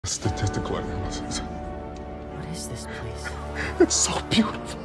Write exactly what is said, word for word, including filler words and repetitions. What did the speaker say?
Statistical analysis. What is this place? It's so beautiful.